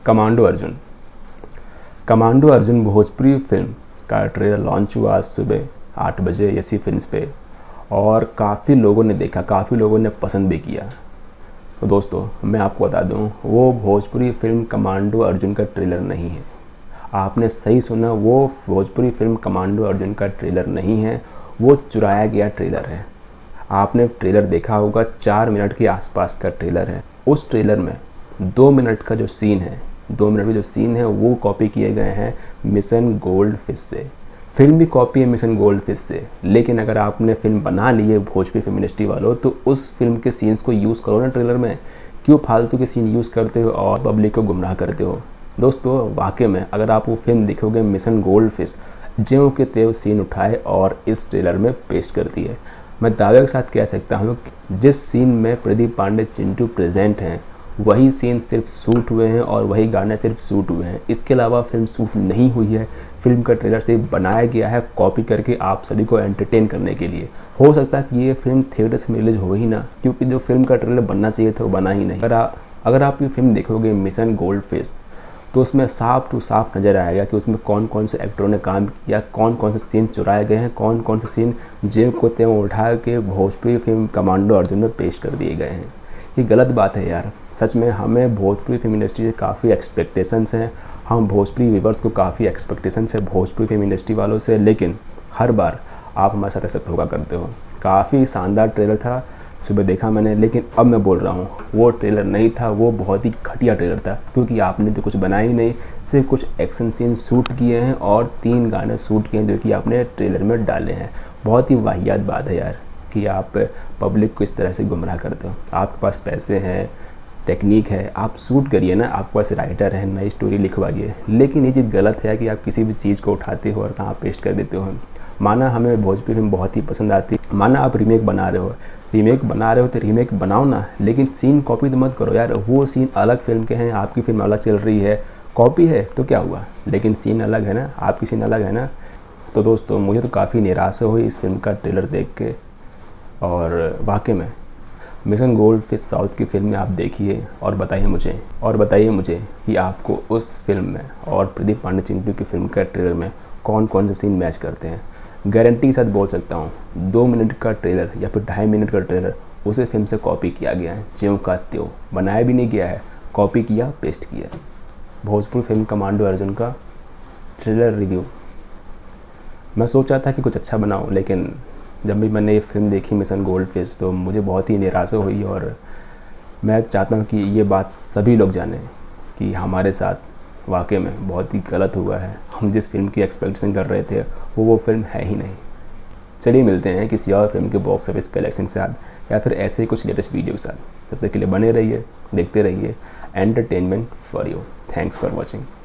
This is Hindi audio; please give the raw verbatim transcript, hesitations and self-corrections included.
Commando Arjun. Commando Arjun Bhojpuri film का ट्रेलर लॉन्च हुआ आज सुबह आठ बजे यसी फिल्म्स पे और काफ़ी लोगों ने देखा, काफ़ी लोगों ने पसंद भी किया। तो दोस्तों मैं आपको बता दूं, वो भोजपुरी फिल्म कमांडो अर्जुन का ट्रेलर नहीं है। आपने सही सुना, वो भोजपुरी फिल्म कमांडो अर्जुन का ट्रेलर नहीं है, वो चुराया गया ट्रेलर है। आपने ट्रेलर देखा होगा, चार मिनट के आसपास का ट्रेलर है। उस ट्रेलर में दो मिनट का जो सीन है दो मिनट का जो सीन है वो कॉपी किए गए हैं मिशन गोल्ड फिश से। फिल्म भी कॉपी है मिशन गोल्ड फिश से, लेकिन अगर आपने फिल्म बना ली है भोजपुरी फिल्म इंडस्ट्री वालों, तो उस फिल्म के सीन्स को यूज़ करो ना ट्रेलर में। क्यों फालतू के सीन यूज़ करते हो और पब्लिक को गुमराह करते हो। दोस्तों वाकई में अगर आप वो फिल्म देखोगे मिशन गोल्ड फिश, ज्यों के त्यों सीन उठाए और इस ट्रेलर में पेस्ट कर दिए। मैं दावे के साथ कह सकता हूँ कि जिस सीन में प्रदीप पांडे चिंटू प्रेजेंट हैं वही सीन सिर्फ शूट हुए हैं और वही गाने सिर्फ शूट हुए हैं। इसके अलावा फिल्म शूट नहीं हुई है। फिल्म का ट्रेलर सिर्फ बनाया गया है कॉपी करके आप सभी को एंटरटेन करने के लिए। हो सकता है कि ये फिल्म थिएटर से रिलीज हो ही ना, क्योंकि जो फिल्म का ट्रेलर बनना चाहिए था वो बना ही नहीं। अगर आप अगर आप ये फिल्म देखोगे मिशन गोल्ड फिश, तो उसमें साफ टू साफ नज़र आएगा कि उसमें कौन कौन से एक्टरों ने काम किया, कौन कौन से सीन चुराए गए हैं, कौन कौन से सीन जेब को त्यों उठा के भोजपुरी फिल्म कमांडो अर्जुन में पेश कर दिए गए हैं। ये गलत बात है यार। सच में हमें भोजपुरी फिल्म इंडस्ट्री से काफ़ी एक्सपेक्टेशंस हैं, हम भोजपुरी व्यूवर्स को काफ़ी एक्सपेक्टेशंस है भोजपुरी फिल्म इंडस्ट्री वालों से, लेकिन हर बार आप हमारे साथ ऐसा धोखा करते हो। काफ़ी शानदार ट्रेलर था, सुबह देखा मैंने, लेकिन अब मैं बोल रहा हूँ वो ट्रेलर नहीं था, वो बहुत ही घटिया ट्रेलर था। क्योंकि आपने तो कुछ बनाया ही नहीं, सिर्फ कुछ एक्शन सीन शूट किए हैं और तीन गाने शूट किए हैं जो कि आपने ट्रेलर में डाले हैं। बहुत ही वाहियात बात है यार कि आप पब्लिक को इस तरह से गुमराह करते हो। आपके पास पैसे हैं, टेक्निक है, आप शूट करिए ना, आपके पास राइटर है, नई स्टोरी लिखवाइए। लेकिन ये चीज़ गलत है कि आप किसी भी चीज़ को उठाते हो और कहाँ पेस्ट कर देते हो। माना हमें भोजपुरी फिल्म बहुत ही पसंद आती है, माना आप रीमेक बना रहे हो रीमेक बना रहे हो तो रीमेक बनाओ ना, लेकिन सीन कॉपी तो मत करो यार। वो सीन अलग फिल्म के हैं, आपकी फिल्म अलग चल रही है, कॉपी है तो क्या हुआ, लेकिन सीन अलग है ना, आपकी सीन अलग है ना। तो दोस्तों मुझे तो काफ़ी निराशा हुई इस फिल्म का ट्रेलर देख के। और वाकई में मिशन गोल्ड फिश साउथ की फिल्म में आप देखिए और बताइए मुझे और बताइए मुझे कि आपको उस फिल्म में और प्रदीप पांडे चिंटू की फिल्म का ट्रेलर में कौन कौन से सीन मैच करते हैं। गारंटी के साथ बोल सकता हूँ, दो मिनट का ट्रेलर या फिर ढाई मिनट का ट्रेलर उसे फिल्म से कॉपी किया गया है, ज्यों का त्यों, बनाया भी नहीं गया है, कॉपी किया, पेस्ट किया। भोजपुरी फिल्म कमांडो अर्जुन का ट्रेलर रिव्यू। मैं सोच रहा था कि कुछ अच्छा बनाऊँ, लेकिन जब भी मैंने ये फिल्म देखी मिशन गोल्ड फिश, तो मुझे बहुत ही निराशा हुई। और मैं चाहता हूँ कि ये बात सभी लोग जानें कि हमारे साथ वाकई में बहुत ही गलत हुआ है। हम जिस फिल्म की एक्सपेक्टेशन कर रहे थे वो वो फिल्म है ही नहीं। चलिए मिलते हैं किसी और फिल्म के बॉक्स ऑफिस कलेक्शन के साथ या फिर ऐसे ही कुछ लेटेस्ट वीडियो के साथ। तब तक के लिए बने रहिए, देखते रहिए entertainment for you. Thanks for watching.